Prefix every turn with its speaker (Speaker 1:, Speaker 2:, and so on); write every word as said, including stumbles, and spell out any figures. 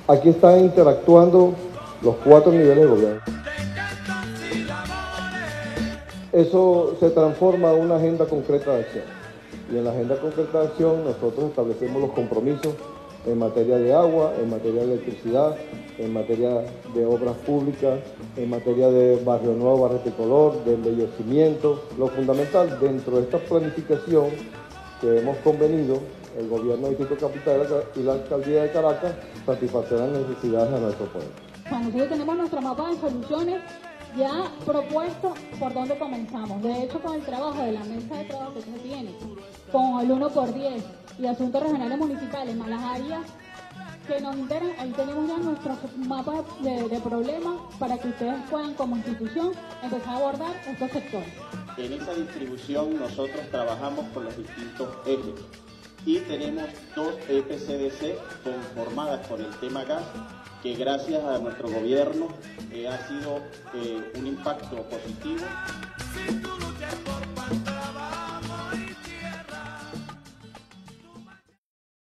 Speaker 1: Aquí están interactuando los cuatro niveles de gobierno. Eso se transforma en una agenda concreta de acción. Y en la agenda concreta de acción nosotros establecemos los compromisos en materia de agua, en materia de electricidad, en materia de obras públicas, en materia de Barrio Nuevo, Barrio Tricolor, de embellecimiento. Lo fundamental dentro de esta planificación que hemos convenido, el gobierno del Distrito Capital y la Alcaldía de Caracas satisfacerán las necesidades de nuestro pueblo.
Speaker 2: Nosotros tenemos nuestro mapa de soluciones ya propuesto por dónde comenzamos. De hecho, con el trabajo de la mesa de trabajo que se tiene, con el uno por diez y asuntos regionales municipales, más las áreas que nos integran, ahí tenemos ya nuestro mapa de, de problemas para que ustedes puedan, como institución, empezar a abordar estos sectores.
Speaker 3: En esa distribución nosotros trabajamos con los distintos ejes y tenemos dos E P C D C conformadas por el tema gas, que gracias a nuestro gobierno eh, ha sido eh, un impacto positivo.